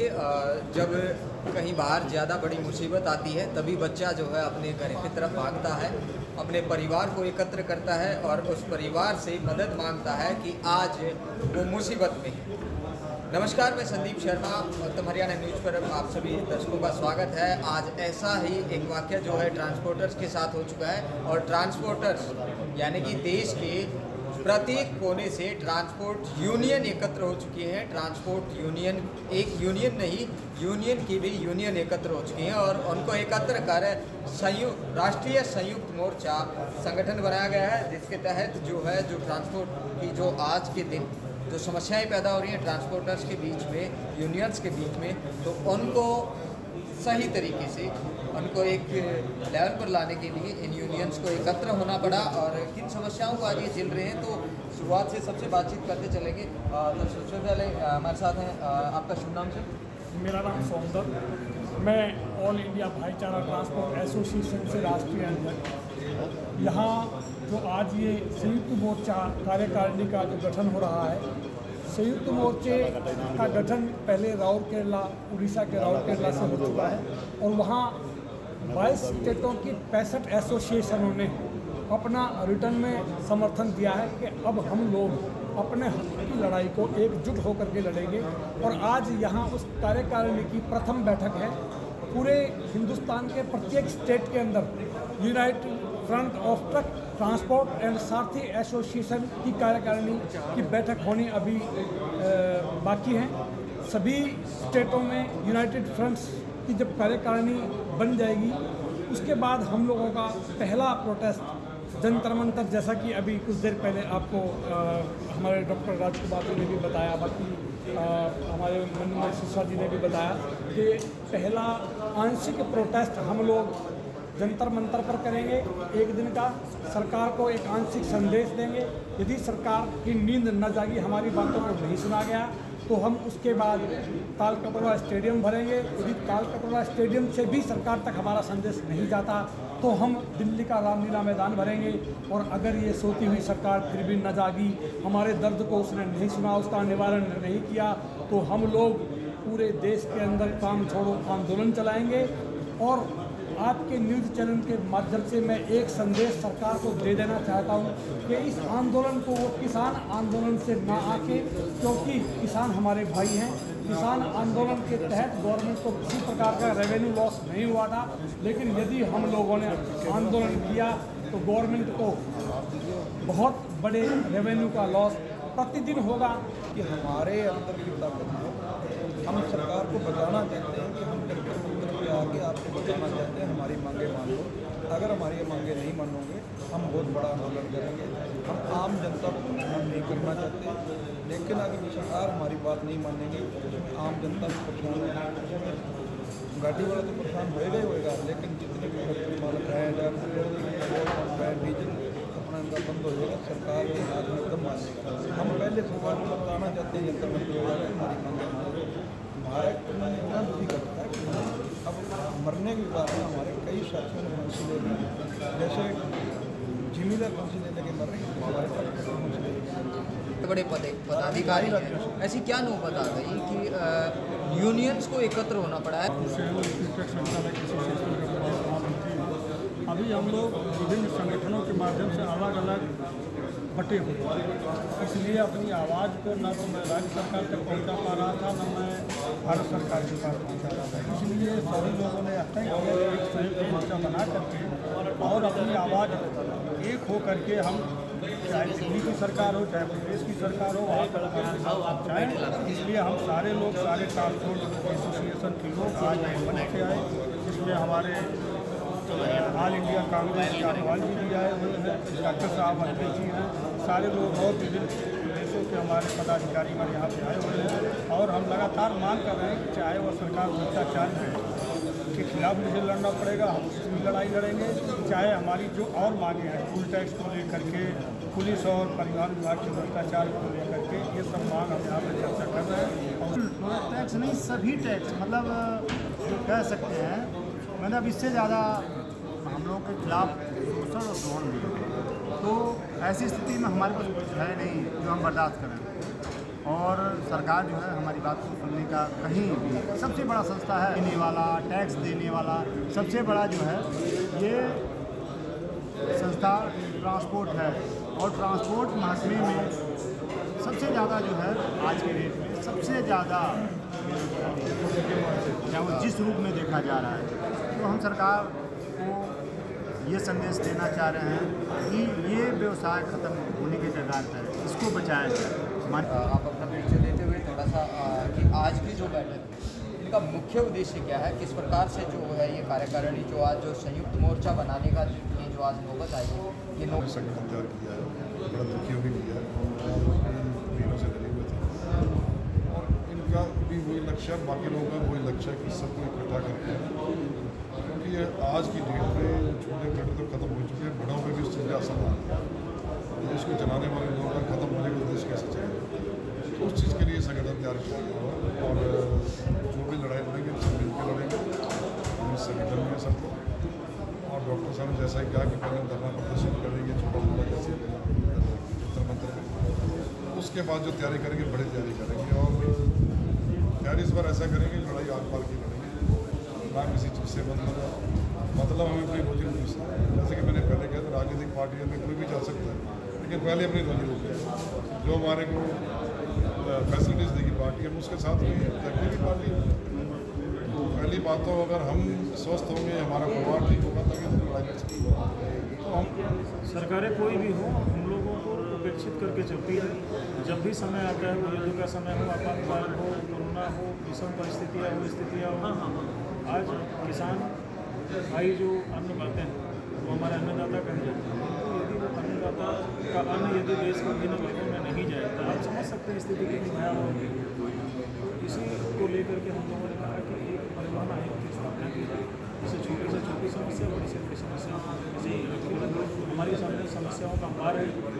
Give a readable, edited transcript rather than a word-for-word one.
जब कहीं बाहर ज़्यादा बड़ी मुसीबत आती है तभी बच्चा जो है अपने घर की तरफ भागता है, अपने परिवार को एकत्र करता है और उस परिवार से मदद मांगता है कि आज वो मुसीबत में है। नमस्कार, मैं संदीप शर्मा, उत्तम हरियाणा न्यूज़ पर आप सभी दर्शकों का स्वागत है। आज ऐसा ही एक वाक़या जो है ट्रांसपोर्टर्स के साथ हो चुका है और ट्रांसपोर्टर्स यानी कि देश के प्रत्येक कोने से ट्रांसपोर्ट यूनियन एकत्र हो चुकी है। ट्रांसपोर्ट यूनियन, एक यूनियन नहीं, यूनियन की भी यूनियन एकत्र हो चुकी हैं और उनको एकत्र कर राष्ट्रीय संयुक्त मोर्चा संगठन बनाया गया है, जिसके तहत जो है जो ट्रांसपोर्ट की जो आज के दिन जो समस्याएं पैदा हो रही हैं ट्रांसपोर्टर्स के बीच में, यूनियंस के बीच में, तो उनको सही तरीके से उनको एक लेवल पर लाने के लिए इन यूनियंस को एकत्र होना पड़ा। और किन समस्याओं को आज ये झेल रहे हैं, तो शुरुआत से सबसे बातचीत करते चलेंगे। तो सबसे पहले हमारे साथ हैं, आपका शुभ नाम से? मेरा नाम सौंदर, मैं all India Bhaichara transport association से राष्ट्रीय अध्यक्ष। यहाँ जो आज ये संयुक्त मोर्चा कार्यकारिणी का जो गठन हो रहा है, संयुक्त मोर्चे का गठन पहले राउरकेला, उड़ीसा के राउरकेला से हो चुका है और वहाँ 22 स्टेटों की 65 एसोसिएशनों ने अपना रिटर्न में समर्थन दिया है कि अब हम लोग अपने हक की लड़ाई को एकजुट होकर के लड़ेंगे। और आज यहाँ उस कार्यकारिणी की प्रथम बैठक है। पूरे हिंदुस्तान के प्रत्येक स्टेट के अंदर united front of truck transport and Sarathi association की कार्यकारिणी की बैठक होनी अभी बाकी है। सभी स्टेटों में यूनाइटेड फ्रंट्स की जब कार्यकारिणी बन जाएगी, उसके बाद हम लोगों का पहला प्रोटेस्ट जंतर मंतर, जैसा कि अभी कुछ देर पहले आपको हमारे डॉक्टर राजकुमार जी ने भी बताया, बाकी हमारे मनमोहन सिसोदिया जी ने भी बताया कि पहला आंशिक प्रोटेस्ट हम लोग जंतर मंतर पर करेंगे। एक दिन का सरकार को एक आंशिक संदेश देंगे। यदि सरकार की नींद न जागी, हमारी बातों को नहीं सुना गया, तो हम उसके बाद तालकटोरा स्टेडियम भरेंगे। यदि तालकटोरा स्टेडियम से भी सरकार तक हमारा संदेश नहीं जाता तो हम दिल्ली का रामलीला मैदान भरेंगे। और अगर ये सोती हुई सरकार फिर भी न जागी, हमारे दर्द को उसने नहीं सुना, उसका निवारण नहीं किया, तो हम लोग पूरे देश के अंदर काम छोड़ो आंदोलन चलाएंगे। और आपके न्यूज़ चैनल के माध्यम से मैं एक संदेश सरकार को दे देना चाहता हूँ कि इस आंदोलन को वो किसान आंदोलन से ना आके, क्योंकि किसान हमारे भाई हैं। किसान आंदोलन के तहत गवर्नमेंट को किसी प्रकार का रेवेन्यू लॉस नहीं हुआ था, लेकिन यदि हम लोगों ने आंदोलन किया तो गवर्नमेंट को बहुत बड़े रेवेन्यू का लॉस प्रतिदिन होगा। कि हमारे अंदर की ताकत है, हम सरकार को बताना चाहते हैं कि हम जंतर मंतर पे आके आपको बताना चाहते हैं हमारी मांगें मान लो। अगर हमारी ये मांगें नहीं मानोगे हम बहुत बड़ा आंदोलन करेंगे। हम आम जनता को परेशान नहीं करना चाहते, लेकिन अगर सरकार हमारी बात नहीं मानेगी तो आम जनता भी परेशान होगी। गाड़ी वाला तो परेशान होएगा ही होएगा, लेकिन जितने भी फैक्ट्री मालक हैं या डीजल अपना इनका बंद हो जाएगा, सरकार के हाथ में एकदम मानेगा। हम पहले सरकार को बताना चाहते हैं जंतर मंतर हो जाएगा, हमारी मांगें मानो। हमारा इतना दुखी करता है कि अब मरने के बाद हमारे कई साथियों ने फांसी ले ली, जैसे जिम्मेदार फांसी लेने के मर रहे हैं, हमारे पास फांसी ले ली। बड़े पदाधिकारी हैं, ऐसी क्या नौबत आ गई कि यूनियंस को एकत्र होना पड़ा है? अभी हम लोग विभिन्न संगठनों के माध्यम से अलग अलग बटे हुए, इसलिए अपनी आवाज़ को न तो मैं राज्य सरकार तक पहुंचा पा रहा था, न मैं भारत सरकार के पास पहुंचा रहा था। इसलिए सभी लोगों ने तय किया एक संयुक्त मोर्चा बना करके और अपनी आवाज़ एक हो करके हम, चाहे दिल्ली की सरकार हो चाहे प्रदेश की सरकार हो, वहाँ पर चाहे, इसलिए हम सारे लोग, सारे ट्रांसपोर्ट एसोसिएशन के लोग आज बने के आए, जिसमें हमारे ऑल इंडिया कांग्रेस के अग्रवाल जी भी आए हुए हैं, डॉक्टर साहब अजमेर जी हैं, सारे लोग और विभिन्न प्रदेशों के हमारे पदाधिकारी हमारे यहाँ पे आए हुए हैं। और हम लगातार मांग कर रहे हैं कि चाहे वह सरकार भ्रष्टाचार के खिलाफ मुझे लड़ना पड़ेगा, हम उसकी लड़ाई लड़ेंगे, चाहे हमारी जो और मांगे हैं टूल टैक्स को लेकर के, पुलिस और परिवहन विभाग के भ्रष्टाचार को लेकर के, ये सब मांग हम यहाँ पर चर्चा कर रहे हैं। और टैक्स नहीं, सभी टैक्स मतलब जो कह सकते हैं, मतलब इससे ज़्यादा हम लोगों के खिलाफ शोषण और ग्रहण भी, तो ऐसी स्थिति में हमारे पास कुछ है नहीं जो हम बर्दाश्त करें। और सरकार जो है हमारी बात को सुनने का कहीं भी सबसे बड़ा संस्था है देने वाला, टैक्स देने वाला सबसे बड़ा जो है ये संस्था ट्रांसपोर्ट है। और ट्रांसपोर्ट महकमे में सबसे ज़्यादा जो है आज के डेट में सबसे ज़्यादा क्या वो जिस रूप में देखा जा रहा है, तो हम सरकार को ये संदेश देना चाह रहे हैं कि ये व्यवसाय ख़त्म होने के कगार पर है, इसको बचाया जाए। आप अपना परिचय देते हुए थोड़ा सा कि आज की जो बैठक है इनका मुख्य उद्देश्य क्या है, किस प्रकार से जो है ये कार्यकारिणी जो आज जो संयुक्त मोर्चा बनाने का जो आज नौबत आई है, ये संगठन तैयार किया है, बड़ा दुखी भी किया है और महीनों से डरे हुए थे और इनका भी वही लक्ष्य है, बाकी लोगों का वही लक्ष्य है कि सबको इकट्ठा करके, क्योंकि ये आज की डेट में छोटे पेड़ तो खत्म हो चुके हैं, बड़ों में भी इस चीज़ का असर आ रहा है। देश को चलाने वाले लोगों का खत्म होने का देश कैसे चलेगा, तो उस चीज़ के लिए संगठन तैयार किया गया और जो भी लड़ाई लड़ेंगे सब मिलकर लड़ेंगे, हम संगठन में सबको। और डॉक्टर साहब ने जैसा ही कहा कि पहले धरना प्रदर्शन करेंगे छोटा मोटा जैसे जंतर मंतर में, उसके बाद जो तैयारी करेंगे बड़ी तैयारी करेंगे और तैयारी इस बार ऐसा करेंगे लड़ाई आग पार की लड़ेंगे, ना किसी चीज़ से मतलब हमें अपनी रोजी रोटी से, जैसे कि मैंने पहले कहा था राजनीतिक पार्टियों में कोई भी जा सकता है, लेकिन पहले अपनी रोजी रोटी जो हमारे को फैसिलिटीज़ देगी पार्टी, हम उसके साथ में लगने की पार्टी। तो पहली बात तो अगर हम स्वस्थ होंगे, हमारा परिवार ठीक होगा तभी हम लड़ाई कर सकते। तो हम सरकारें कोई भी हो, हम लोगों को उपेक्षित करके चलती है। जब भी समय आता है, वो युद्ध का समय हो, आपातकाल हो, कोरोना हो, विषम स्थितियाँ हो, आज किसान भाई जो अन्न खाते हैं वो हमारे अन्नदाता कहे जाते हैं। तो यदि वो अन्नदाता का अन्न यदि देश के विभिन्न वर्गों में नहीं जाए तो आप समझ सकते हैं स्थिति कितनी भयावह होगी। इसी को लेकर के हम लोगों ने कहा कि एक परिवहन आयोग की स्थापना की जाए, जिससे छोटी से छोटी समस्या, बड़ी से बड़ी समस्या, जैसे हमारी सामने समस्याओं का मार है।